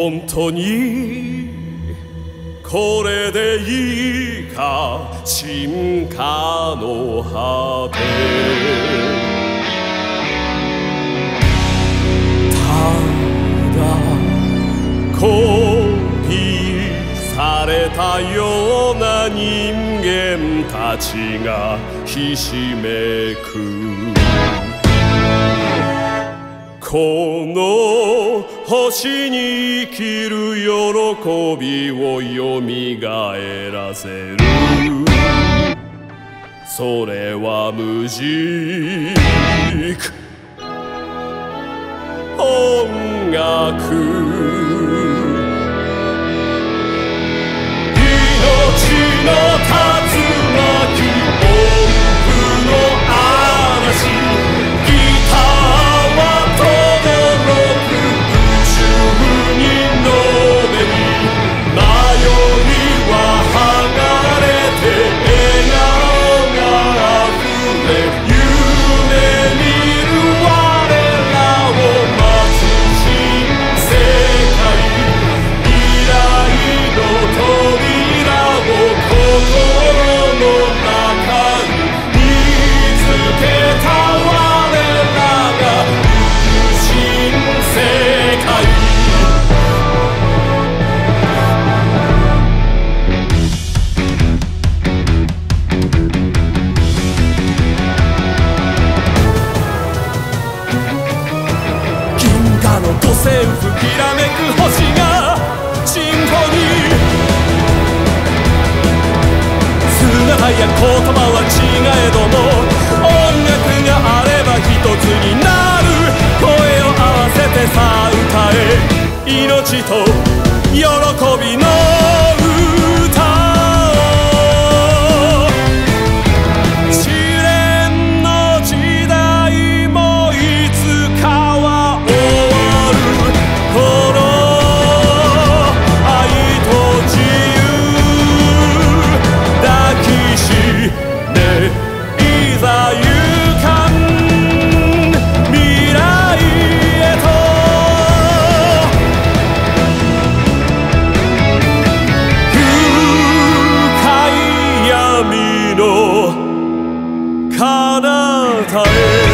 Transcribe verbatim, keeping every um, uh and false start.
本当にこれでいいか進化の果てただコピーされたような人間たちがひしめくこの星に生きる喜びをよみがえらせるそれは無軸音楽命の竜巻音符の嵐五線譜きらめく星がシンフォニー姿や言葉は違えども音楽があれば一つになる声を合わせてさあ歌え命と喜びの彼方へ